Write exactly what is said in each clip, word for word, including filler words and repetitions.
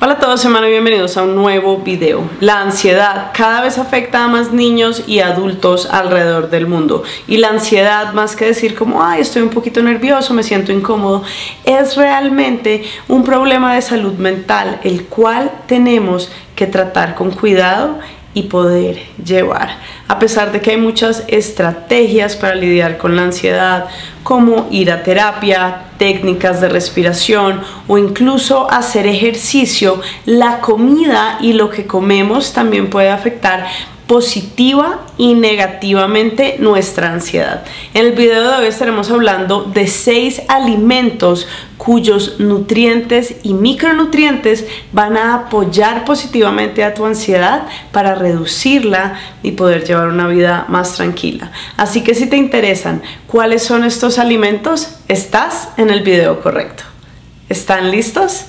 Hola a todos, hermanos, y bienvenidos a un nuevo video. La ansiedad cada vez afecta a más niños y adultos alrededor del mundo. Y la ansiedad, más que decir como, ay, estoy un poquito nervioso, me siento incómodo, es realmente un problema de salud mental, el cual tenemos que tratar con cuidado y poder llevar. A pesar de que hay muchas estrategias para lidiar con la ansiedad, como ir a terapia, técnicas de respiración o incluso hacer ejercicio, la comida y lo que comemos también puede afectar positiva y negativamente nuestra ansiedad. En el video de hoy estaremos hablando de seis alimentos cuyos nutrientes y micronutrientes van a apoyar positivamente a tu ansiedad para reducirla y poder llevar una vida más tranquila. Así que si te interesan cuáles son estos alimentos, estás en el video correcto. ¿Están listos?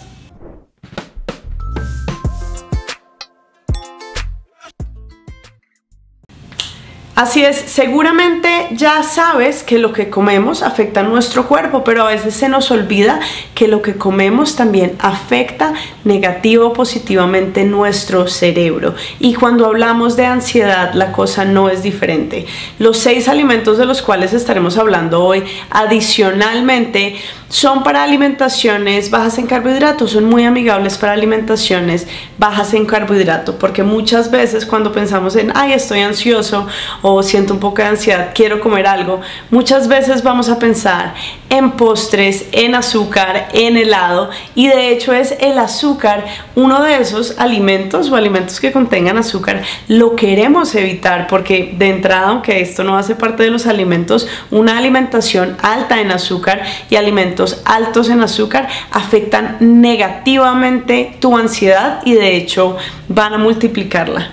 Así es, seguramente ya sabes que lo que comemos afecta a nuestro cuerpo, pero a veces se nos olvida que lo que comemos también afecta negativo o positivamente nuestro cerebro. Y cuando hablamos de ansiedad, la cosa no es diferente. Los seis alimentos de los cuales estaremos hablando hoy, adicionalmente, son para alimentaciones bajas en carbohidratos, son muy amigables para alimentaciones bajas en carbohidrato, porque muchas veces cuando pensamos en, ay, estoy ansioso o siento un poco de ansiedad, quiero comer algo, muchas veces vamos a pensar en postres, en azúcar, en helado, y de hecho es el azúcar uno de esos alimentos o alimentos que contengan azúcar, lo queremos evitar, porque de entrada, aunque esto no hace parte de los alimentos, una alimentación alta en azúcar y alimentos altos en azúcar afectan negativamente tu ansiedad y de hecho van a multiplicarla.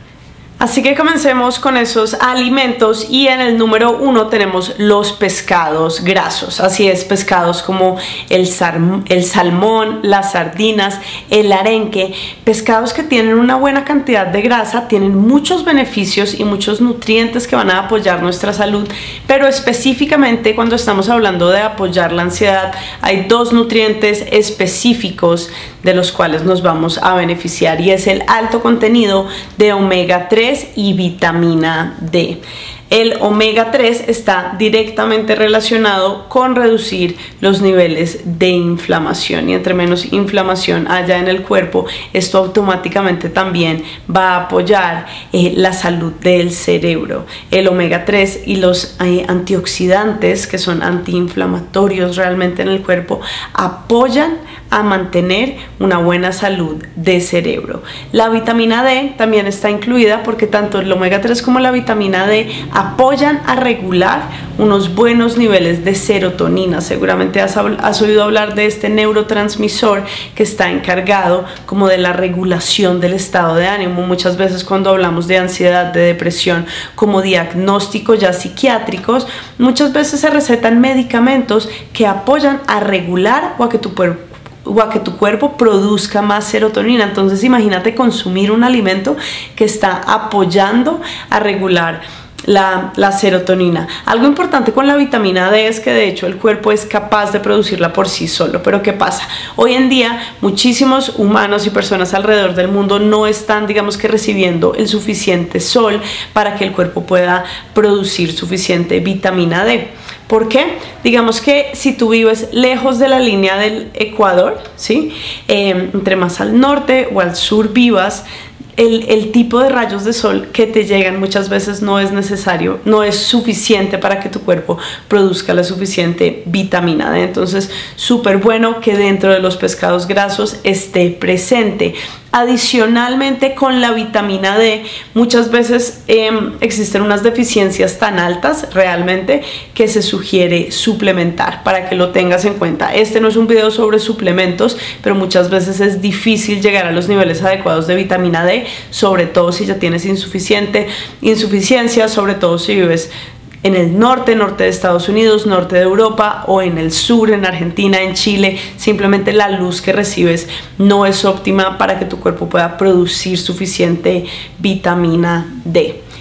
Así que comencemos con esos alimentos, y en el número uno tenemos los pescados grasos. Así es, pescados como el, el salmón, las sardinas, el arenque, pescados que tienen una buena cantidad de grasa, tienen muchos beneficios y muchos nutrientes que van a apoyar nuestra salud, pero específicamente cuando estamos hablando de apoyar la ansiedad, hay dos nutrientes específicos de los cuales nos vamos a beneficiar, y es el alto contenido de omega tres y vitamina D. El omega tres está directamente relacionado con reducir los niveles de inflamación, y entre menos inflamación haya en el cuerpo, esto automáticamente también va a apoyar eh, la salud del cerebro. El omega tres y los eh, antioxidantes, que son antiinflamatorios realmente en el cuerpo, apoyan a mantener una buena salud de cerebro. La vitamina D también está incluida, porque tanto el omega tres como la vitamina D apoyan a regular unos buenos niveles de serotonina. Seguramente has, has oído hablar de este neurotransmisor que está encargado como de la regulación del estado de ánimo. Muchas veces cuando hablamos de ansiedad, de depresión, como diagnósticos ya psiquiátricos, muchas veces se recetan medicamentos que apoyan a regular o a que tu cuerpo o a que tu cuerpo produzca más serotonina. Entonces imagínate consumir un alimento que está apoyando a regular La, la serotonina. Algo importante con la vitamina D es que de hecho el cuerpo es capaz de producirla por sí solo. Pero ¿qué pasa? Hoy en día muchísimos humanos y personas alrededor del mundo no están, digamos que, recibiendo el suficiente sol para que el cuerpo pueda producir suficiente vitamina D. ¿Por qué? Digamos que si tú vives lejos de la línea del Ecuador, ¿sí? Eh, entre más al norte o al sur vivas, El, el tipo de rayos de sol que te llegan muchas veces no es necesario, no es suficiente para que tu cuerpo produzca la suficiente vitamina D. Entonces, súper bueno que dentro de los pescados grasos esté presente. Adicionalmente, con la vitamina D, muchas veces eh, existen unas deficiencias tan altas realmente que se sugiere suplementar, para que lo tengas en cuenta. Este no es un video sobre suplementos, pero muchas veces es difícil llegar a los niveles adecuados de vitamina D, sobre todo si ya tienes insuficiente, insuficiencia, sobre todo si vives en el norte, norte de Estados Unidos, norte de Europa, o en el sur, en Argentina, en Chile. Simplemente la luz que recibes no es óptima para que tu cuerpo pueda producir suficiente vitamina D.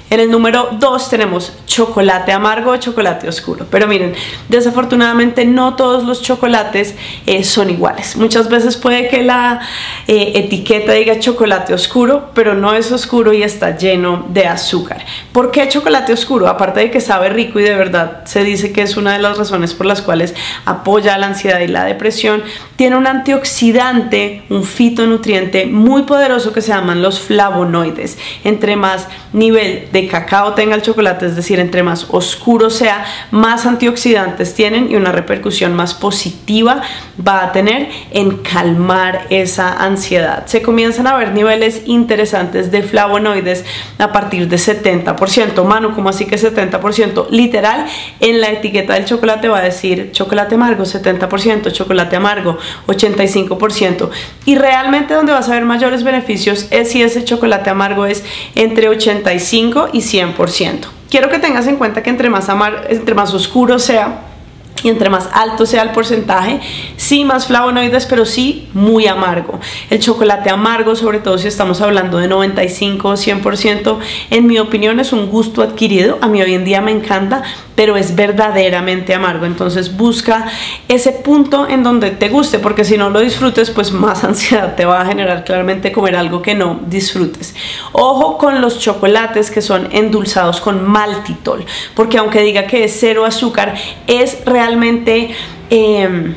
En el número dos tenemos chocolate amargo o chocolate oscuro. Pero miren, desafortunadamente no todos los chocolates eh, son iguales. Muchas veces puede que la eh, etiqueta diga chocolate oscuro, pero no es oscuro y está lleno de azúcar. ¿Por qué chocolate oscuro? Aparte de que sabe rico y de verdad se dice que es una de las razones por las cuales apoya la ansiedad y la depresión, tiene un antioxidante, un fitonutriente muy poderoso que se llaman los flavonoides. Entre más nivel de cacao tenga el chocolate, es decir, entre más oscuro sea, más antioxidantes tienen y una repercusión más positiva va a tener en calmar esa ansiedad. Se comienzan a ver niveles interesantes de flavonoides a partir de setenta por ciento. Manu, ¿cómo así que setenta por ciento? Literal, en la etiqueta del chocolate va a decir chocolate amargo setenta por ciento, chocolate amargo ochenta y cinco por ciento. Y realmente donde vas a ver mayores beneficios es si ese chocolate amargo es entre ochenta y cinco y cien por ciento. Quiero que tengas en cuenta que entre más, amar, entre más oscuro sea y entre más alto sea el porcentaje, sí más flavonoides, pero sí muy amargo. El chocolate amargo, sobre todo si estamos hablando de noventa y cinco o cien por ciento, en mi opinión es un gusto adquirido. A mí hoy en día me encanta, pero es verdaderamente amargo. Entonces busca ese punto en donde te guste, porque si no lo disfrutes, pues más ansiedad te va a generar claramente comer algo que no disfrutes. Ojo con los chocolates que son endulzados con maltitol, porque aunque diga que es cero azúcar, es realmente... Eh,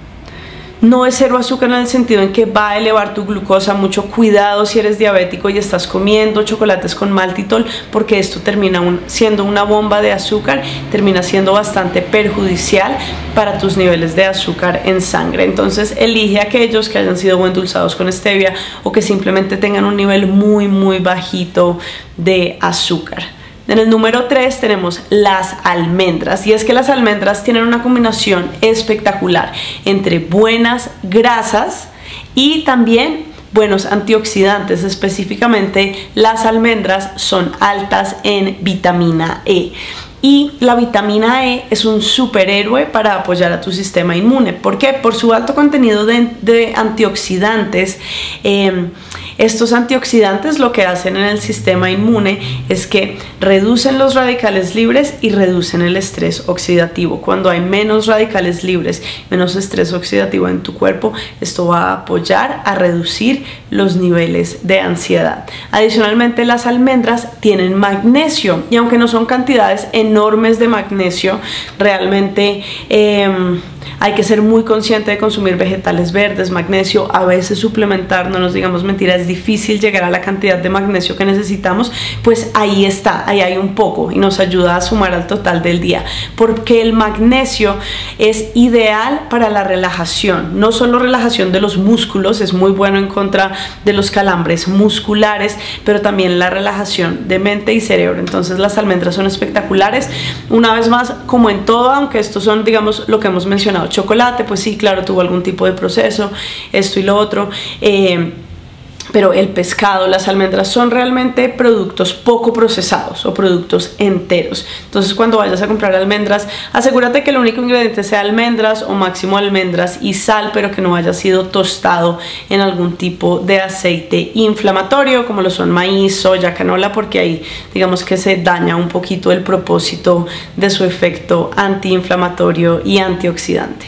No es cero azúcar en el sentido en que va a elevar tu glucosa. Mucho cuidado si eres diabético y estás comiendo chocolates con maltitol, porque esto termina un, siendo una bomba de azúcar, termina siendo bastante perjudicial para tus niveles de azúcar en sangre. Entonces elige aquellos que hayan sido endulzados con stevia o que simplemente tengan un nivel muy muy bajito de azúcar. En el número tres tenemos las almendras, y es que las almendras tienen una combinación espectacular entre buenas grasas y también buenos antioxidantes. Específicamente las almendras son altas en vitamina E. Y la vitamina E es un superhéroe para apoyar a tu sistema inmune. ¿Por qué? Por su alto contenido de, de antioxidantes. Eh, estos antioxidantes lo que hacen en el sistema inmune es que reducen los radicales libres y reducen el estrés oxidativo. Cuando hay menos radicales libres, menos estrés oxidativo en tu cuerpo, esto va a apoyar a reducir los niveles de ansiedad. Adicionalmente, las almendras tienen magnesio, y aunque no son cantidades enormes de magnesio, realmente eh, hay que ser muy consciente de consumir vegetales verdes, magnesio, a veces suplementar, no nos digamos mentiras, es difícil llegar a la cantidad de magnesio que necesitamos, pues ahí está, ahí hay un poco y nos ayuda a sumar al total del día, porque el magnesio es ideal para la relajación, no solo relajación de los músculos, es muy bueno en contra de los calambres musculares, pero también la relajación de mente y cerebro. Entonces las almendras son espectaculares. Una vez más, como en todo, aunque estos son, digamos, lo que hemos mencionado, chocolate, pues sí, claro, tuvo algún tipo de proceso, esto y lo otro, eh, pero el pescado, las almendras son realmente productos poco procesados o productos enteros. Entonces cuando vayas a comprar almendras, asegúrate que el único ingrediente sea almendras o máximo almendras y sal, pero que no haya sido tostado en algún tipo de aceite inflamatorio como lo son maíz, soya, canola, porque ahí digamos que se daña un poquito el propósito de su efecto antiinflamatorio y antioxidante.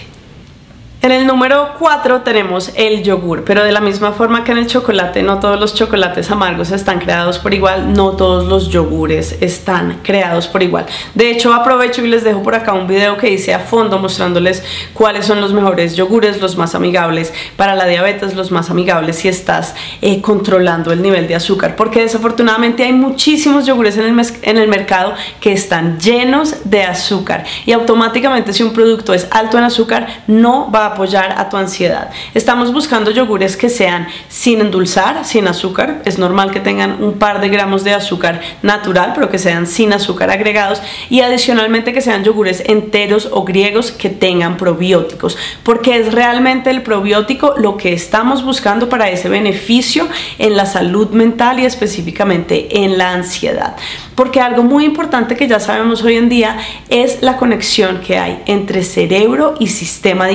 En el número cuatro tenemos el yogur, pero de la misma forma que en el chocolate, no todos los chocolates amargos están creados por igual, no todos los yogures están creados por igual. De hecho, aprovecho y les dejo por acá un video que hice a fondo mostrándoles cuáles son los mejores yogures, los más amigables para la diabetes, los más amigables si estás eh, controlando el nivel de azúcar, porque desafortunadamente hay muchísimos yogures en el, en el mercado que están llenos de azúcar, y automáticamente si un producto es alto en azúcar no va a apoyar a tu ansiedad. Estamos buscando yogures que sean sin endulzar, sin azúcar. Es normal que tengan un par de gramos de azúcar natural, pero que sean sin azúcar agregados, y adicionalmente que sean yogures enteros o griegos que tengan probióticos, porque es realmente el probiótico lo que estamos buscando para ese beneficio en la salud mental y específicamente en la ansiedad. Porque algo muy importante que ya sabemos hoy en día es la conexión que hay entre cerebro y sistema digestivo.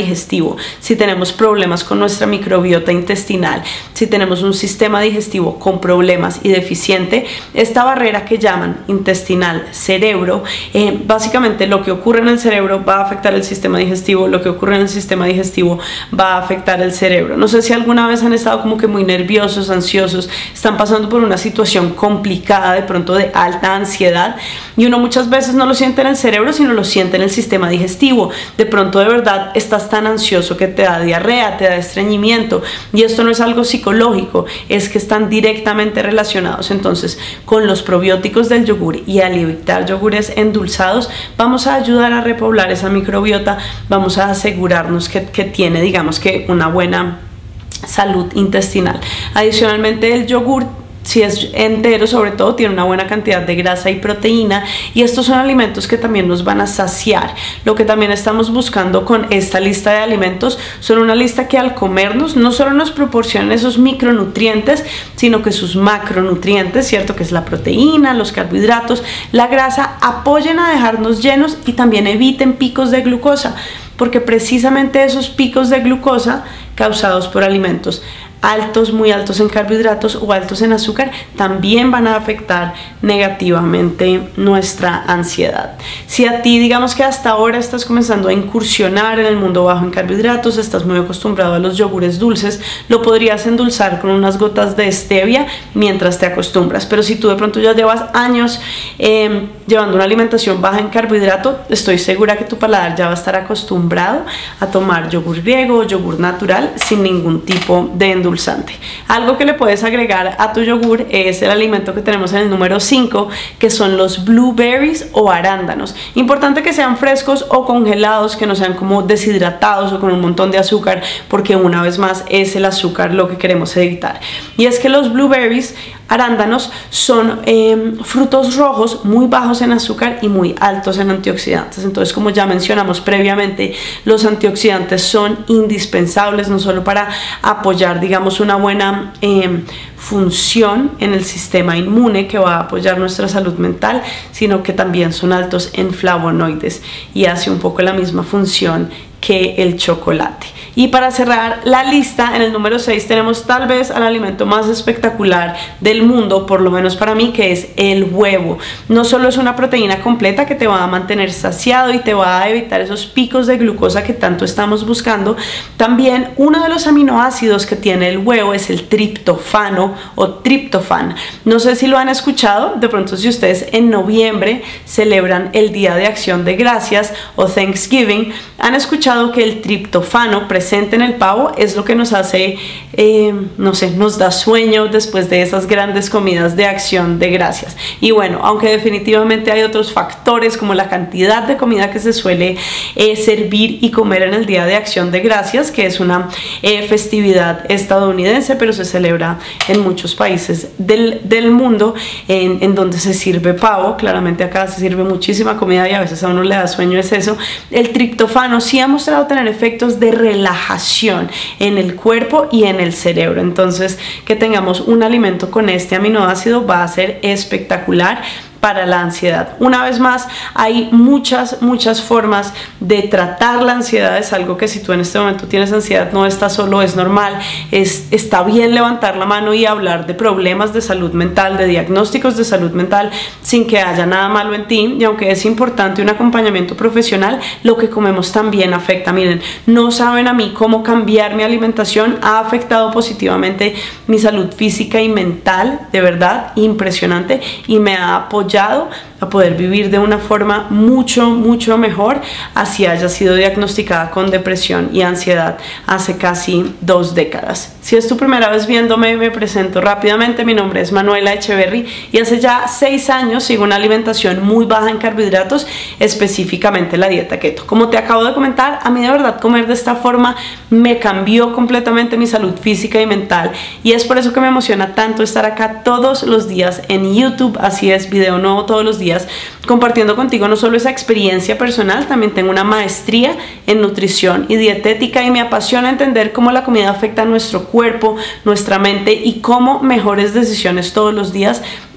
digestivo, si tenemos problemas con nuestra microbiota intestinal, si tenemos un sistema digestivo con problemas y deficiente, esta barrera que llaman intestinal cerebro, eh, básicamente lo que ocurre en el cerebro va a afectar el sistema digestivo, lo que ocurre en el sistema digestivo va a afectar el cerebro. No sé si alguna vez han estado como que muy nerviosos, ansiosos, están pasando por una situación complicada, de pronto de alta ansiedad, y uno muchas veces no lo siente en el cerebro, sino lo siente en el sistema digestivo. De pronto de verdad estás tan ansioso que te da diarrea, te da estreñimiento, y esto no es algo psicológico, es que están directamente relacionados. Entonces, con los probióticos del yogur y al evitar yogures endulzados, vamos a ayudar a repoblar esa microbiota, vamos a asegurarnos que, que tiene, digamos que, una buena salud intestinal. Adicionalmente, el yogur, si es entero sobre todo, tiene una buena cantidad de grasa y proteína, y estos son alimentos que también nos van a saciar. Lo que también estamos buscando con esta lista de alimentos son una lista que al comernos no solo nos proporcionen esos micronutrientes, sino que sus macronutrientes, ¿cierto? Que es la proteína, los carbohidratos, la grasa, apoyen a dejarnos llenos y también eviten picos de glucosa, porque precisamente esos picos de glucosa causados por alimentos altos, muy altos en carbohidratos o altos en azúcar, también van a afectar negativamente nuestra ansiedad. Si a ti, digamos que hasta ahora estás comenzando a incursionar en el mundo bajo en carbohidratos, estás muy acostumbrado a los yogures dulces, lo podrías endulzar con unas gotas de stevia mientras te acostumbras. Pero si tú de pronto ya llevas años eh, llevando una alimentación baja en carbohidrato, estoy segura que tu paladar ya va a estar acostumbrado a tomar yogur griego o yogur natural sin ningún tipo de endulzamiento. Endulzante. Algo que le puedes agregar a tu yogur es el alimento que tenemos en el número cinco, que son los blueberries o arándanos. Importante que sean frescos o congelados, que no sean como deshidratados o con un montón de azúcar, porque una vez más es el azúcar lo que queremos evitar. Y es que los blueberries, arándanos, son eh, frutos rojos muy bajos en azúcar y muy altos en antioxidantes. Entonces, como ya mencionamos previamente, los antioxidantes son indispensables no solo para apoyar, digamos, una buena eh, función en el sistema inmune que va a apoyar nuestra salud mental, sino que también son altos en flavonoides y hace un poco la misma función que el chocolate. Y para cerrar la lista, en el número seis tenemos tal vez al alimento más espectacular del mundo, por lo menos para mí, que es el huevo. No solo es una proteína completa que te va a mantener saciado y te va a evitar esos picos de glucosa que tanto estamos buscando, también uno de los aminoácidos que tiene el huevo es el triptofano o triptofan. No sé si lo han escuchado, de pronto si ustedes en noviembre celebran el Día de Acción de Gracias o Thanksgiving, han escuchado que el triptofano presente en el pavo es lo que nos hace, eh, no sé, nos da sueño después de esas grandes comidas de acción de gracias. Y bueno, aunque definitivamente hay otros factores como la cantidad de comida que se suele eh, servir y comer en el Día de Acción de Gracias, que es una eh, festividad estadounidense, pero se celebra en muchos países del, del mundo, en, en donde se sirve pavo. Claramente acá se sirve muchísima comida y a veces a uno le da sueño, es eso. El triptofano sí ha mostrado tener efectos de relajación en el cuerpo y en el cerebro. Entonces, que tengamos un alimento con este aminoácido va a ser espectacular para la ansiedad. Una vez más, hay muchas, muchas formas de tratar la ansiedad. Es algo que si tú en este momento tienes ansiedad, no estás solo, es normal. Es, está bien levantar la mano y hablar de problemas de salud mental, de diagnósticos de salud mental, sin que haya nada malo en ti. Y aunque es importante un acompañamiento profesional, lo que comemos también afecta. Miren, no saben a mí cómo cambiar mi alimentación ha afectado positivamente mi salud física y mental, de verdad, impresionante, y me ha apoyado a poder vivir de una forma mucho, mucho mejor, así haya sido diagnosticada con depresión y ansiedad hace casi dos décadas. Si es tu primera vez viéndome, me presento rápidamente. Mi nombre es Manuela Echeverry y hace ya seis años sigo una alimentación muy baja en carbohidratos, específicamente la dieta keto. Como te acabo de comentar, a mí de verdad comer de esta forma me cambió completamente mi salud física y mental, y es por eso que me emociona tanto estar acá todos los días en YouTube. Así es, video nuevo todos los días, compartiendo contigo no solo esa experiencia personal, también tengo una maestría en nutrición y dietética y me apasiona entender cómo la comida afecta a nuestro cuerpo, nuestra mente y cómo mejores decisiones todos los días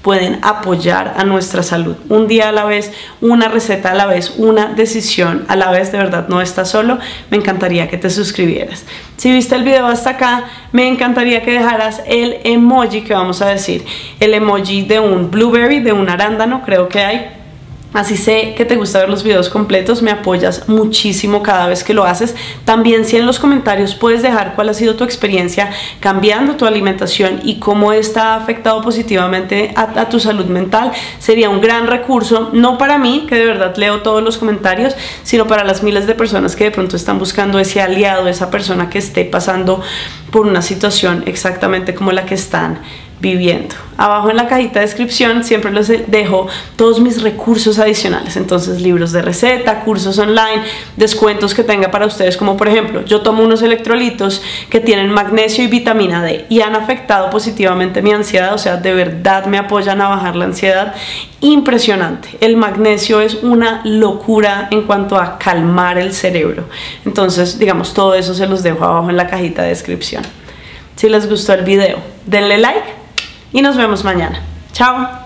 pueden apoyar a nuestra salud. Un día a la vez, una receta a la vez, una decisión a la vez. De verdad, no estás solo. Me encantaría que te suscribieras. Si viste el video hasta acá, me encantaría que dejaras el emoji que vamos a decir. El emoji de un blueberry, de un arándano, creo que hay. Así sé que te gusta ver los videos completos, me apoyas muchísimo cada vez que lo haces. También si en los comentarios puedes dejar cuál ha sido tu experiencia cambiando tu alimentación y cómo esta ha afectado positivamente a, a tu salud mental, sería un gran recurso, no para mí, que de verdad leo todos los comentarios, sino para las miles de personas que de pronto están buscando ese aliado, esa persona que esté pasando por una situación exactamente como la que están viviendo. Abajo en la cajita de descripción siempre les dejo todos mis recursos adicionales, entonces libros de receta, cursos online, descuentos que tenga para ustedes, como por ejemplo, yo tomo unos electrolitos que tienen magnesio y vitamina D y han afectado positivamente mi ansiedad, o sea, de verdad me apoyan a bajar la ansiedad. Impresionante, el magnesio es una locura en cuanto a calmar el cerebro, entonces digamos todo eso se los dejo abajo en la cajita de descripción. Si les gustó el video, denle like y nos vemos mañana. Chao.